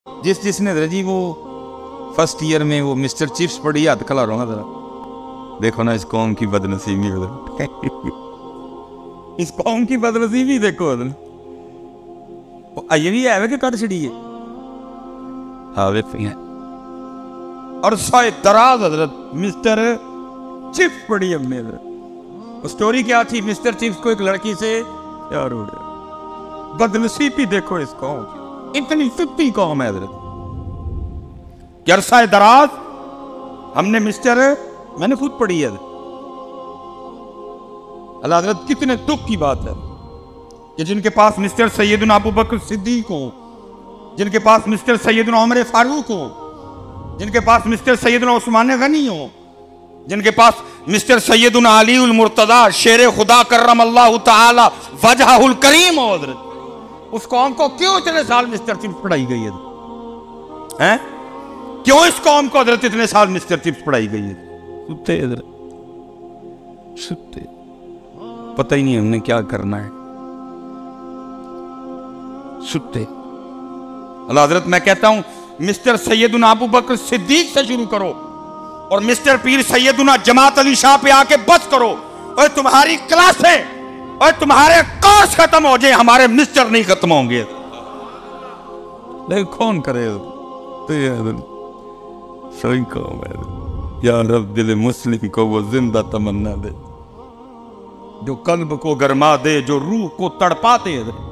जिसने जी वो first year में वो मिस्टर चिप्स पढ़ी हाथ खला रहा जरा देखो ना इस कौम की बदनसीबी इस कौम की बदनसीबी देखो ये भी है कि कट छड़ी है और शायद दराज हजरत मिस्टर चिप्स पढ़ी हमने स्टोरी क्या थी। मिस्टर चिप्स को एक लड़की से प्यार हो गया। बदनसीबी देखो इस कौम की, इतनी सुत्ती कौम है हजरत। अरसा दराज हमने मैंने खुद पढ़ी है अल्लाह हजरत, कितने दुख की बात है कि जिनके पास मिस्टर सैयदना अबू बकर सिद्दीक हो, जिनके पास मिस्टर सैयदना उमर फारूक हो, जिनके पास मिस्टर सैयदना उस्मान गनी हो, जिनके पास मिस्टर सैयदना अली उल मुर्तजा शेर खुदा करम अल्लाह ताला वजहुल करीम हो हजरत, उस कौम को क्यों इतने साल मिस्टर चिप्स पढ़ाई गई है? क्यों इस कौम को हजरत इतने साल मिस्टर चिप्स पढ़ाई गई है? सुते हजरत सुते, पता ही नहीं हमने क्या करना है, सुते। अल्लाह हजरत मैं कहता हूं मिस्टर सैयदना अबू बकर सिद्दीक से शुरू करो और मिस्टर पीर सैयदना जमात अली शाह पे आके बस करो और तुम्हारी क्लासें और तुम्हारे कोर्स खत्म हो जाए, हमारे मिस्टर नहीं खत्म होंगे। लेकिन कौन करे तो सही कौम है या रब, दिल मुस्लिम को वो जिंदा तमन्ना दे, जो कल्ब को गरमा दे, जो रूह को तड़पा दे।